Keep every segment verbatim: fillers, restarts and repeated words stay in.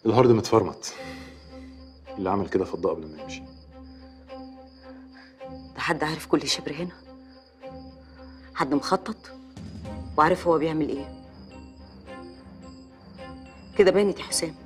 الهارد متفرمط. اللي عمل كده فضاه قبل ما يمشي. ده حد عارف كل شبر هنا؟ حد مخطط وعارف هو بيعمل ايه؟ كده بانت يا حسام.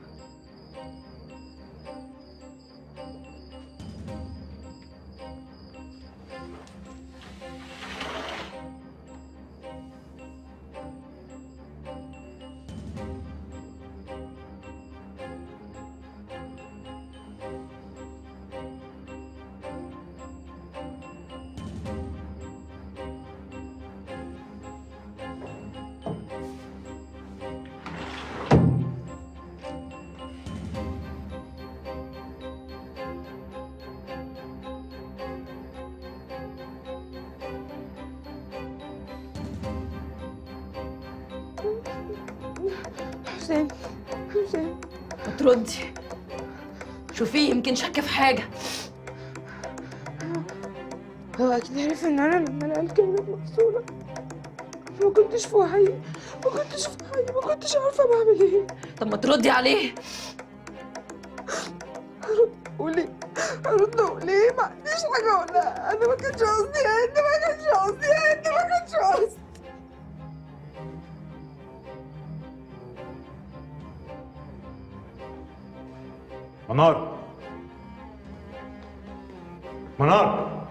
حسام حسام ما تردي. شوفيه يمكن شك في حاجه. هو اكيد عرف ان انا لما انا الكلمات مفصوله ما كنتش في وعي، ما كنتش في وعي، ما كنتش عارفه بعمل ايه. طب ما تردي عليه. هرد اقول ايه؟ هرد اقول ايه؟ ما عنديش حاجه اقولها. انا ما كانش قصدي يا هند، ما كانش قصدي يا هند، ما كانش قصدي. منار منار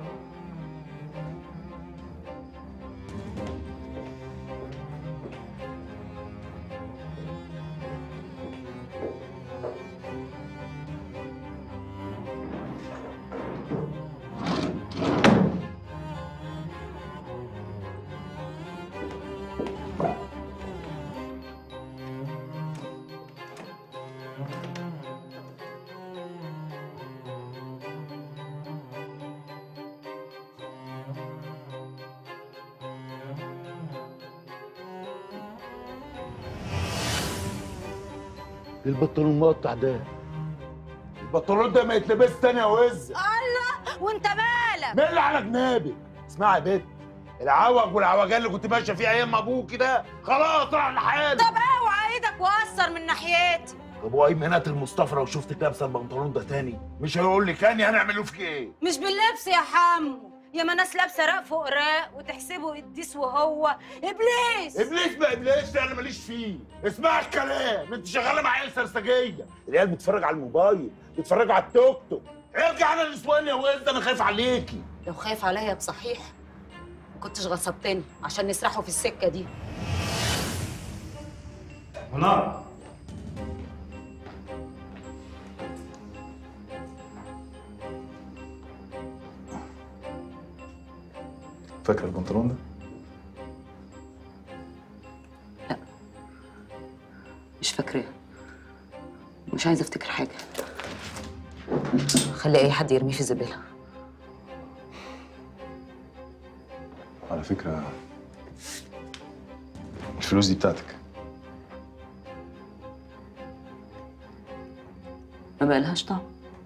البنطلون المقطع ده، البنطلون ده ما يتلبس تاني يا وز. الله، وانت مالك؟ مين اللي على جنابك؟ اسمعي يا بنت، العوج والعوجان اللي كنت ماشيه فيه ايام ابوكي ده خلاص راح لحاله. طب اوعى ايدك واثر من ناحيتي. طب وايمنات المصطفى لو شفتك لابسه البنطلون ده تاني مش هيقول لي كاني هنعمله فيك ايه؟ مش باللبس يا حمو، يا ما ناس لابسه راق فوق راق وتحسبه قديس وهو ابليس. ابليس ما ابليس ده انا ماليش فيه. اسمعي الكلام، انت شغاله معايا سرسجيه. العيال بتتفرج على الموبايل، بتتفرجوا على التوك توك. ارجع انا النسوان يا وز، انا خايف عليكي. لو خايف عليا بصحيح ما كنتش غصبتني عشان نسرحوا في السكه دي. منار فاكر البنطلون ده؟ لا مش فاكراه، مش عايزه افتكر حاجه. خلي اي حد يرميه في الزباله. على فكرة الفلوس دي بتاعتك. ما بقالهاش طعم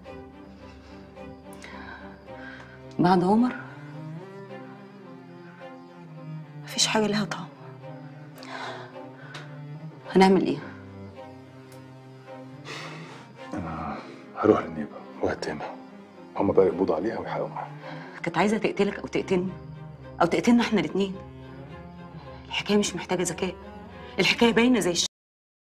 بعد عمر، مفيش حاجه لها طعم. هنعمل ايه؟ أنا هروح للنيابة وهتهمها، هما بقى يقبضوا عليها ويحققوا معاها. كانت عايزه تقتلك او تقتلني او تقتلنا احنا الاتنين. الحكايه مش محتاجه ذكاء، الحكايه باينه زي الشمس.